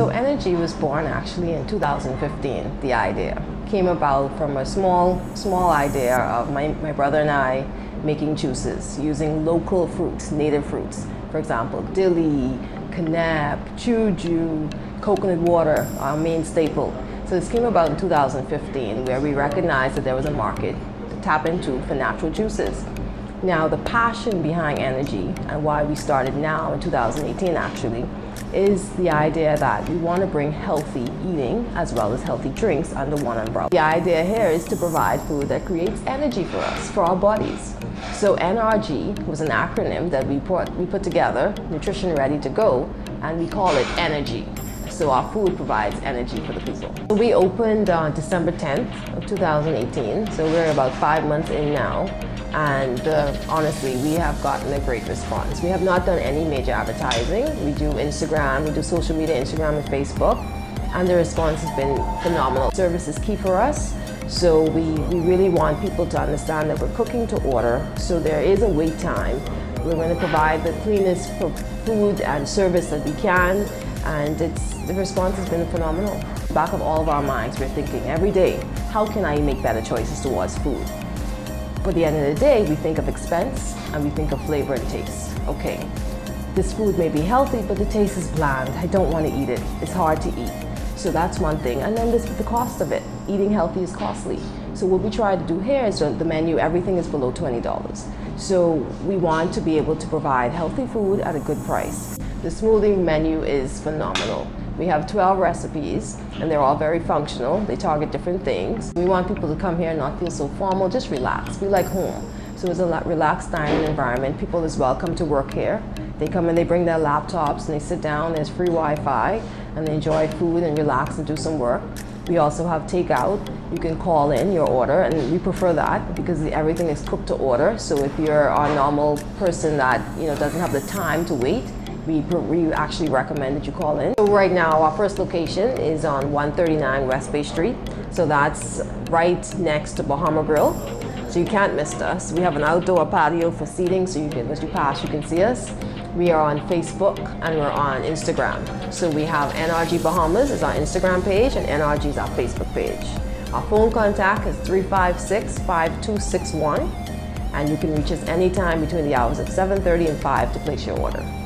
So NRG was born actually in 2015. The idea came about from a small idea of my brother and I making juices using local fruits, native fruits. For example, dilly, canap, juju, coconut water, our main staple. So this came about in 2015 where we recognized that there was a market to tap into for natural juices. Now the passion behind NRG and why we started now in 2018 actually is the idea that we want to bring healthy eating as well as healthy drinks under one umbrella. The idea here is to provide food that creates energy for us, for our bodies. So NRG was an acronym that we put together, Nutrition Ready to Go, and we call it NRG. So our food provides energy for the people. So we opened on December 10th of 2018, so we're about 5 months in now. And honestly, we have gotten a great response. We have not done any major advertising. We do Instagram, we do social media, Instagram and Facebook, and the response has been phenomenal. Service is key for us, so we really want people to understand that we're cooking to order, so there is a wait time. We're going to provide the cleanest food and service that we can, and the response has been phenomenal. Back of all of our minds, we're thinking every day, how can I make better choices towards food? But at the end of the day, we think of expense and we think of flavor and taste. Okay, this food may be healthy, but the taste is bland. I don't want to eat it. It's hard to eat. So that's one thing. And then there's the cost of it. Eating healthy is costly. So what we try to do here is the menu, everything is below $20. So we want to be able to provide healthy food at a good price. The smoothie menu is phenomenal. We have 12 recipes and they're all very functional. They target different things. We want people to come here and not feel so formal, just relax. We like home. So it's a relaxed dining environment. People is welcome to work here. They come and they bring their laptops and they sit down. There's free Wi-Fi and they enjoy food and relax and do some work. We also have takeout. You can call in your order, and we prefer that because everything is cooked to order. So if you're a normal person that doesn't have the time to wait, we actually recommend that you call in. So right now, our first location is on 139 West Bay Street. So that's right next to Bahamas Grill. So you can't miss us. We have an outdoor patio for seating, so as you pass, you can see us. We are on Facebook and we're on Instagram. So we have NRG Bahamas is our Instagram page and NRG is our Facebook page. Our phone contact is 356-5261, and you can reach us anytime between the hours of 7:30 and 5 to place your order.